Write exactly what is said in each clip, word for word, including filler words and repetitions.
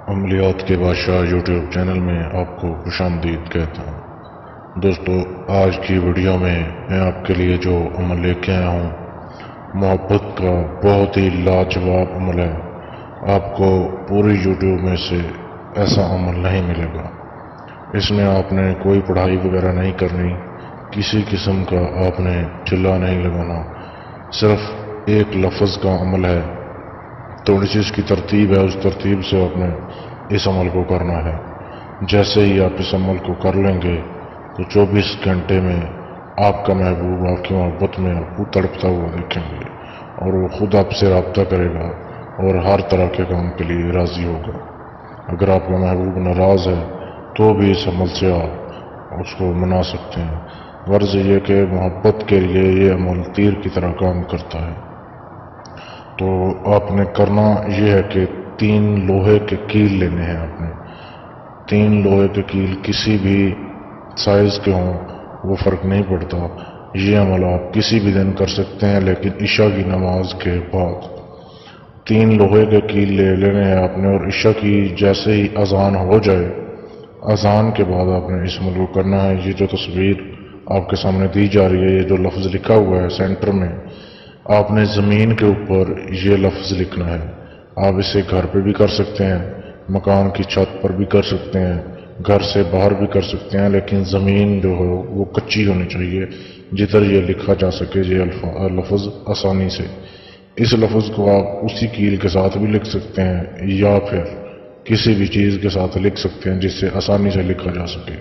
عملیات کے بادشاہ YouTube channel میں آپ کو خوش آمدید کہتا ہوں۔ دوستو، آج کی ویڈیو میں میں آپ کے لیے جو عمل لے کے آیا ہوں، محبت کا بہت ہی لاجواب عمل ہے۔ آپ کو پوری یوٹیوب میں سے ایسا عمل نہیں ملے گا۔ اس میں آپ نے کوئی پڑھائی وغیرہ نہیں کرنی، کسی قسم کا آپ نے چلا نہیں لگانا، صرف ایک لفظ کا عمل ہے۔ تھوڑی سی اس کی ترتیب ہے، اس ترتیب سے آپ نے اس عمل کو کرنا ہے۔ جیسے ہی آپ اس عمل کو کر لیں گے تو چوبیس گھنٹے میں آپ کا محبوب آپ کی محبت میں آپ کو تڑپتا ہوا دیکھیں گے، اور وہ خود آپ سے رابطہ کرے گا اور ہر طرح کے کام کے لیے راضی ہوگا۔ اگر آپ کا محبوب ناراض ہے تو بھی اس عمل سے آپ اس کو منا سکتے ہیں۔ غرض یہ کہ محبت کے لیے یہ عمل تیر کی طرح کام کرتا ہے۔ تو آپ نے کرنا یہ ہے کہ تین لوہے کے کیل لینے ہیں۔ آپ نے تین لوہے کے کیل کسی بھی سائز کے ہوں، وہ فرق نہیں پڑتا۔ یہ عمل آپ کسی بھی دن کر سکتے ہیں، لیکن عشاء کی نماز کے بعد تین لوہے کے کیل لے لینے ہیں آپ نے، اور عشاء کی جیسے ہی اذان ہو جائے، اذان کے بعد آپ نے اس عمل کو کرنا ہے۔ یہ جو تصویر آپ کے سامنے دی جا رہی ہے، یہ جو لفظ لکھا ہوا ہے سینٹر میں، آپ نے زمین کے اوپر یہ لفظ لکھنا ہے۔ آپ اسے گھر پہ بھی کر سکتے ہیں، مکان کی چھت پر بھی کر سکتے ہیں، گھر سے باہر بھی کر سکتے ہیں، لیکن زمین جو ہو وہ کچی ہونی چاہیے جدھر یہ لکھا جا سکے یہ لفظ آسانی سے۔ اس لفظ کو آپ اسی کیل کے ساتھ بھی لکھ سکتے ہیں، یا پھر کسی بھی چیز کے ساتھ لکھ سکتے ہیں جس سے آسانی سے لکھا جا سکے۔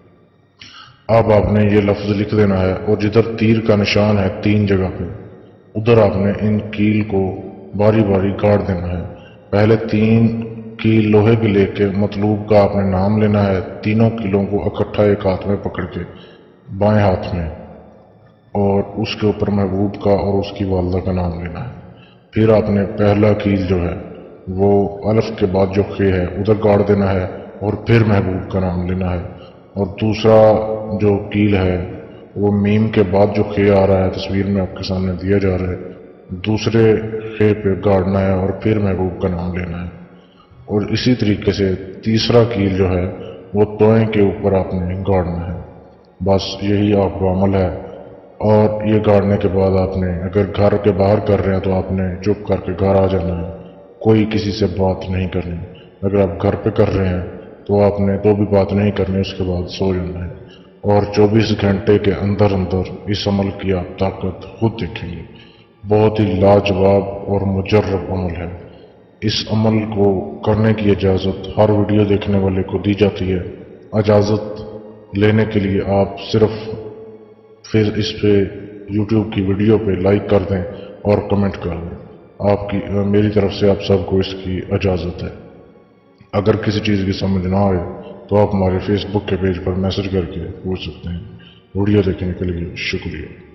اب آپ نے یہ لفظ لکھ دینا ہے، اور جدھر تیر کا نشان ہے تین جگہ پہ، ادھر آپ نے ان کیل کو باری باری گاڑ دینا ہے۔ پہلے تین کیل لوہے کے لے کے مطلوب کا آپ نے نام لینا ہے، تینوں کیلوں کو اکٹھا ایک ہاتھ میں پکڑ کے بائیں ہاتھ میں، اور اس کے اوپر محبوب کا اور اس کی والدہ کا نام لینا ہے۔ پھر آپ نے پہلا کیل جو ہے وہ الف کے بعد جو خے ہے ادھر گاڑ دینا ہے، اور پھر محبوب کا نام لینا ہے۔ اور دوسرا جو کیل ہے وہ میم کے بعد جو خے آ رہا ہے تصویر میں آپ کے سامنے دیا جا رہا ہے، دوسرے خے پہ گاڑنا ہے اور پھر محبوب کا نام لینا ہے۔ اور اسی طریقے سے تیسرا کیل جو ہے وہ توئیں کے اوپر آپ نے گاڑنا ہے۔ بس یہی آپ کا عمل ہے۔ اور یہ گاڑنے کے بعد آپ نے اگر گھر کے باہر کر رہے ہیں تو آپ نے چپ کر کے گھر آ جانا ہے، کوئی کسی سے بات نہیں کرنی۔ اگر آپ گھر پہ کر رہے ہیں تو آپ نے تو بھی بات نہیں کرنی، اس کے بعد سو جانا ہے۔ اور چوبیس گھنٹے کے اندر اندر اس عمل کی آپ طاقت خود دیکھیں گے۔ بہت ہی لاجواب اور مجرب عمل ہے۔ اس عمل کو کرنے کی اجازت ہر ویڈیو دیکھنے والے کو دی جاتی ہے۔ اجازت لینے کے لیے آپ صرف پھر اس پہ یوٹیوب کی ویڈیو پہ لائک کر دیں اور کمنٹ کر دیں۔ آپ کی میری طرف سے آپ سب کو اس کی اجازت ہے۔ اگر کسی چیز کی سمجھ نہ آئے تو آپ ہمارے فیس بک کے پیج پر میسج کر کے پوچھ سکتے ہیں۔ ویڈیو دیکھنے کے لیے شکریہ۔